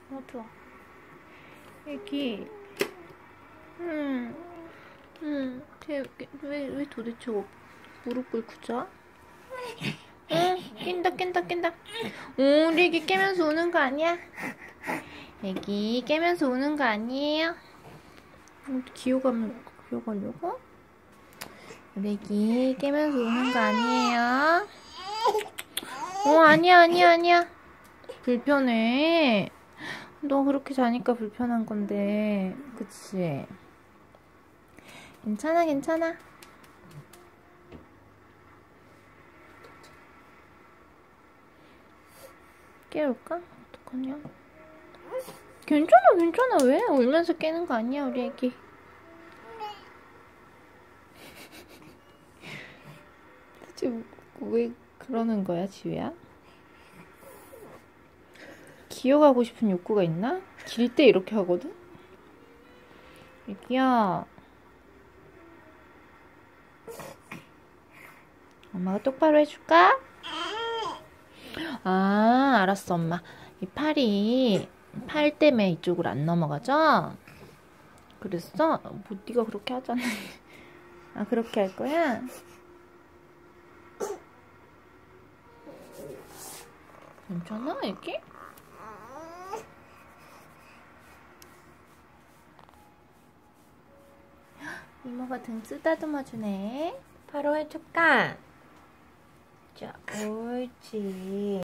좋아. 애기. 왜 도대체 무릎 꿇고 자? 낀다. 우리 애기 깨면서 우는 거 아니야? 애기 깨면서 우는 거 아니에요? 기어가려고? 우리 애기 깨면서 우는 거 아니에요? 아니야. 불편해. 너 그렇게 자니까 불편한 건데, 그치? 괜찮아. 깨울까? 어떡하냐? 괜찮아. 왜? 울면서 깨는 거 아니야, 우리 애기. 도대체 왜 그러는 거야, 지우야? 기어가고 싶은 욕구가 있나? 길 때 이렇게 하거든? 애기야. 엄마가 똑바로 해줄까? 알았어, 엄마. 이 팔 때문에 이쪽으로 안 넘어가죠? 그랬어? 뭐 네가 그렇게 하잖아. 그렇게 할 거야? 괜찮아, 애기? 이모가 등 쓰다듬어 주네. 바로 해줄까? 자, 옳지.